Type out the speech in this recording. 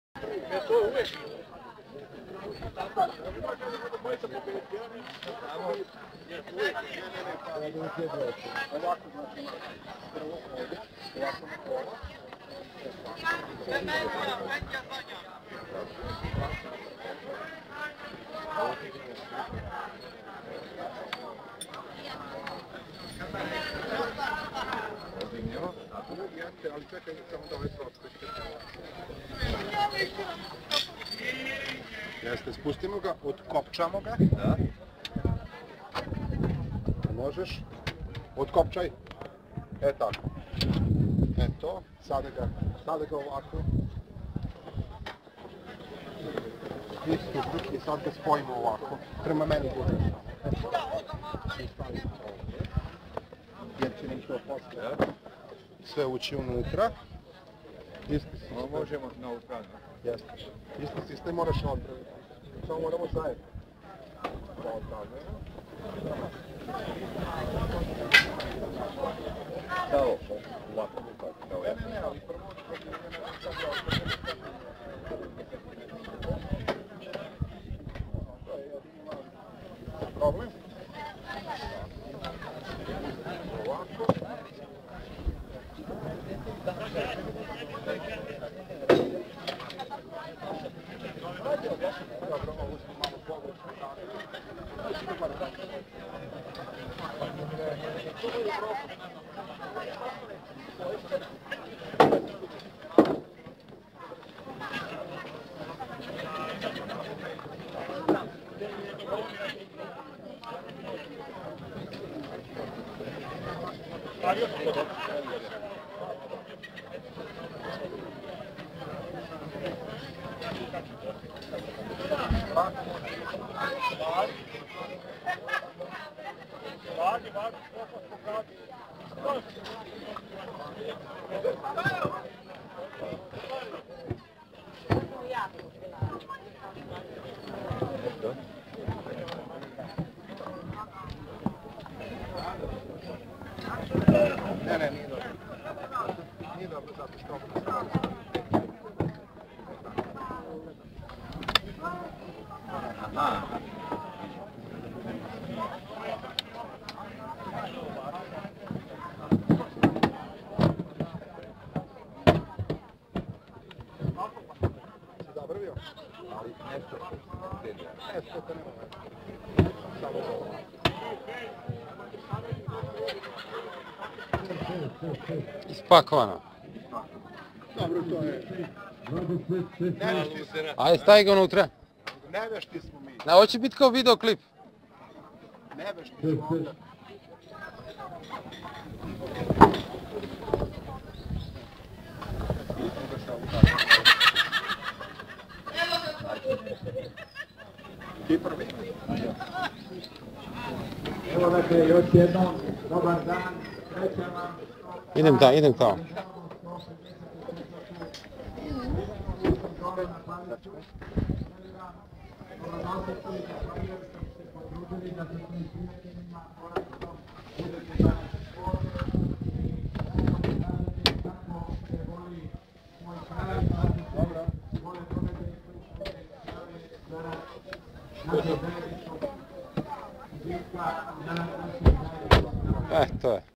Ali čekaj, samo da ovaj pročkaj. Jeste, spustimo ga, otkopčamo ga. Da. Možeš. Otkopčaj. E tako. E to. Sada ga ovako. Isto drugi, sad ga spojimo ovako. Prema meni bude. Jer će nešto poslije. Sve ući unutra. Isti sistem. Možemo na ovu stranu. Jeste. Isti sistem moraš odpraviti. Samo moramo zajedno. Da odpravimo. Kao ovako kao ja. Ne, ali prvo problem. Ovako. Dobro, ovo smo malo pogrešno. Ne, nije dobro. Nije dobro zato što ovo ne stavlja. Aha. Si zabravio? Ali nešto Nešto to nema. Samo ovo. Ispakovano. Dobro, to je. Nevešti se. Ajde, stavi ga unutra. Nevešti smo mi. Na, hoće biti kao videoklip. Nevešti smo onda. Ti prvi. Evo dakle, još jednom, dobar dan, srećan vam. Idem tamo. To je.